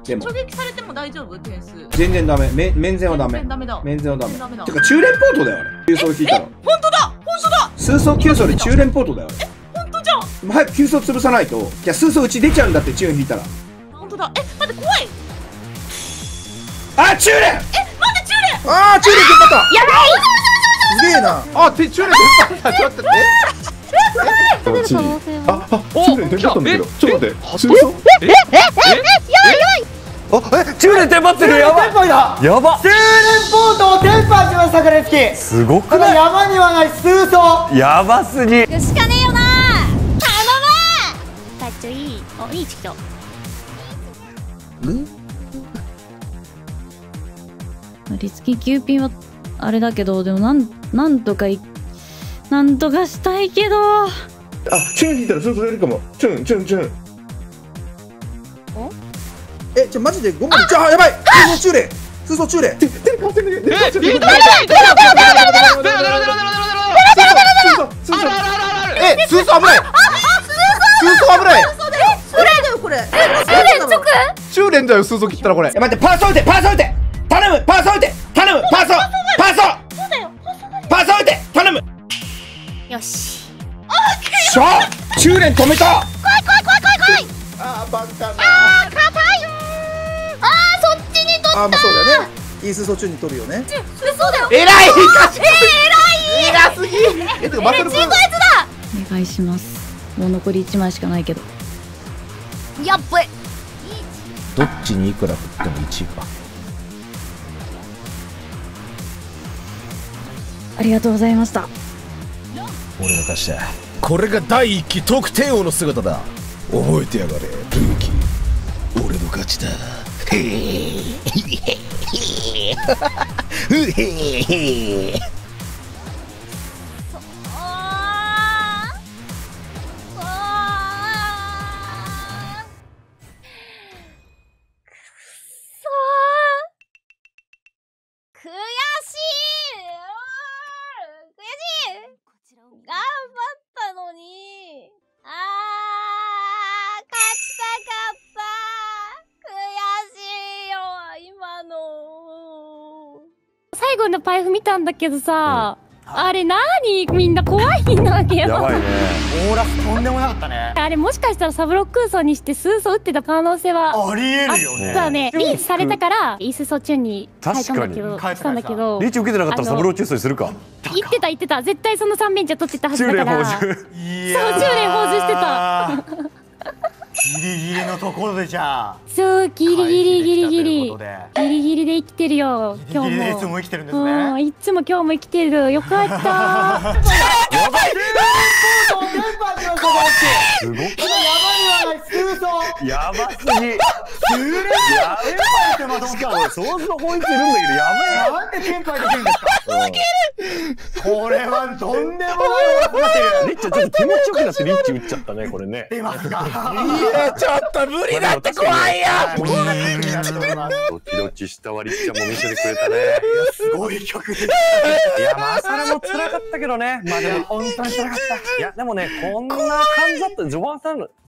でも直撃されても大丈夫？点数全然ダメ。面前はダメ。 ダメだ。 面前はダメ。 ダメだ。 てか中連ポートだよあれ。急走引いたら。 本当だ本当だ。 数層急走で中連ポートだよ。 本当じゃん。 早く急走潰さないと。いや数層うち出ちゃうんだってチューン引いたら。 本当だ。待って怖い。 あ中連。 待って中連。 あ中連引っ張った。 やばい。 すげえな。あ中連引っ張った。ちょっと待って。 中連テンパったんだけど、ちょっと待って、数層？ 中連テンパってる。やばいやば。 中連ポートをテンパしましたから月。 すごくこの山にはない数層。 やばすぎ。 よしかねえよな。頼む。かっちょいい。おいいチキと。 リツキ9ピンはあれだけど、でもなんとかしたいけど。 チュン引いたら数層やるかも。チュン。 マジで5枚。じゃあやばい。中連。数層中連。 テンパってる。数層危ない。数層危ない。 これだよこれ。 中連だよ数層切ったらこれ。 待ってパーソ打て頼むパーソ打て頼むパーソ打て頼む。 よし。 しょ中連止めた。 怖い。 あーバカな。 硬い。そっちに取った。 まあそうだよね。いい数層中に取るよね。 そうだよ。 偉い偉すぎ。てかバトルこいつだ。 お願いします。もう残り1枚しかないけど。 やっべ。 どっちにいくら振っても1位か。 ありがとうございました。 俺が勝ちだ。これが第1期得点王の姿だ。覚えてやがれルーキー。俺の勝ちだ。へえ。 頑張ったのに。勝ちたかった。悔しいよ今の。 最後のパイフ見たんだけどさ、あれみんな怖いんだけど。 やばいね。 オーラスとんでもなかったね。 あれもしかしたらサブロック空想にして数層打ってた可能性はありえるよあっね。 たね。リーチされたからイースソチュンに変えたんだけど、したんだけど、 リーチ受けてなかったらサブローチュースにするか。 言ってた絶対その3面じゃ取ってたはず中連だから。 報酬。 そう中連報酬してた。 ギリギリのところでじゃあ。 そうギリギリということでギリギリで生きてるよ今日ギリギリでいつも。 も生きてるんですね。 いつも今日も生きてる。よかった。 やばい。 すごく。 この山にはない数層。 やばすぎ。 中連テンパイってしかも相当本質いるんだけど、やなんでテンパイできるんですか。これはとんでもないことになってる。 リッチはちょっと気持ちよくなってリッチ打っちゃったね、これね。 出ますか。 いやちょっと無理だって怖いよ。 こんな曲になると思います。 ドキドキしたわリッチはもう見せてくれたね。 すごい曲です。 いやまあそれも辛かったけどね。まあでも本当に辛かった。 いやでもねこんな感じだった。序盤さん